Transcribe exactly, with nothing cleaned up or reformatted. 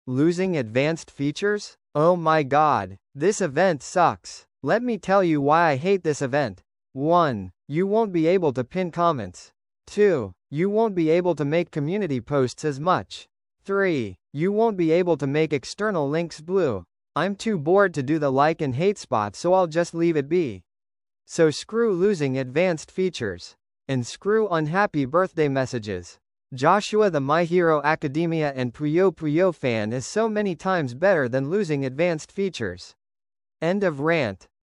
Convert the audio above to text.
Losing advanced features? Oh my god. This event sucks. Let me tell you why I hate this event. one. You won't be able to pin comments. two. You won't be able to make community posts as much. three. You won't be able to make external links blue. I'm too bored to do the like and hate spot, so I'll just leave it be. So screw losing advanced features. And screw unhappy birthday messages. Joshua the My Hero Academia and Puyo Puyo fan is so many times better than losing advanced features. End of rant.